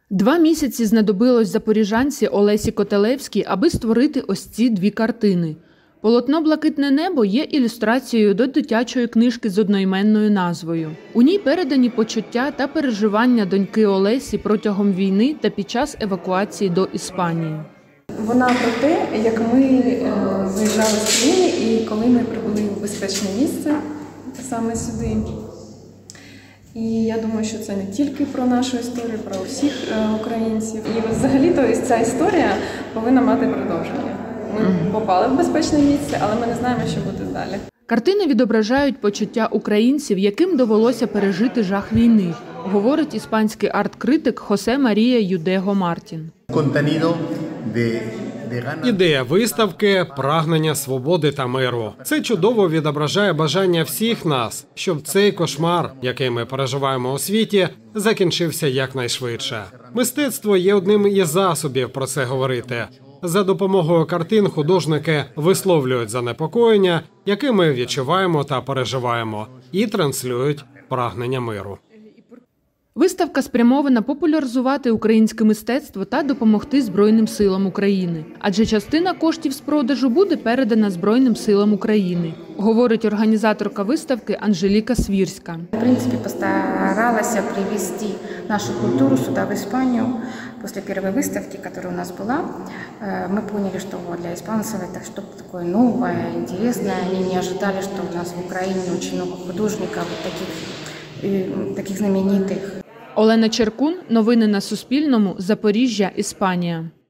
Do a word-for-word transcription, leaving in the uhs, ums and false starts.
Два місяці знадобилось запоріжанці Олесі Котелевській, аби створити ось ці дві картини. Полотно «Блакитне небо» є ілюстрацією до дитячої книжки з одноіменною назвою. У ній передані почуття та переживання доньки Олесі протягом війни та під час евакуації до Іспанії. Вона про те, як ми виїжджали з країни і коли ми прибули в безпечне місце, саме сюди. І я думаю, що це не тільки про нашу історію, про усіх українців. І взагалі-то ця історія повинна мати продовження. Ми попали в безпечне місце, але ми не знаємо, що буде далі. Картини відображають почуття українців, яким довелося пережити жах війни, говорить іспанський арт-критик Хосе Марія Юдего Мартін. Ідея виставки – прагнення свободи та миру. Це чудово відображає бажання всіх нас, щоб цей кошмар, який ми переживаємо у світі, закінчився якнайшвидше. Мистецтво є одним із засобів про це говорити. За допомогою картин художники висловлюють занепокоєння, яке ми відчуваємо та переживаємо, і транслюють прагнення миру. Виставка спрямована популяризувати українське мистецтво та допомогти Збройним силам України. Адже частина коштів з продажу буде передана Збройним силам України, говорить організаторка виставки Анжеліка Свірська. В принципе, постаралась привести нашу культуру сюда, в Испанию. После первой выставки, которая у нас была, мы поняли, что для испанцев это что-то такое новое, интересное. Они не ожидали, что у нас в Украине очень много художников, таких, таких знаменитых. Олена Черкун. Новини на Суспільному. Запоріжжя, Іспанія.